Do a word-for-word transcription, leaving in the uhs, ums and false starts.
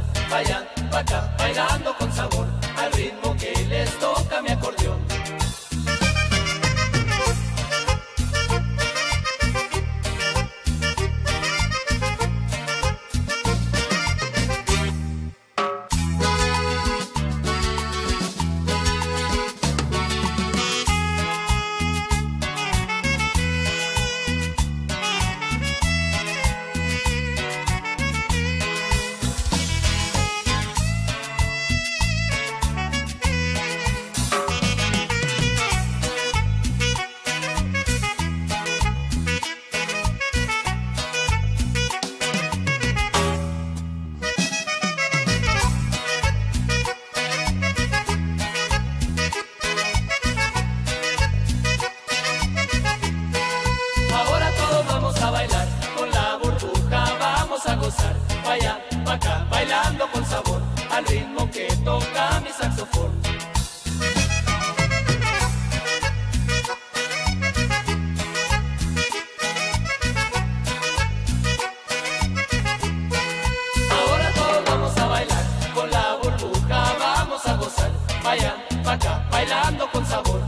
vayan pa' acá, bailando con sabor, al ritmo que les toca mi acordeón. Vayan pa' acá, bailando con sabor, al ritmo que toca mi saxofón. Ahora todos vamos a bailar, con la burbuja vamos a gozar. Vayan pa' acá, bailando con sabor,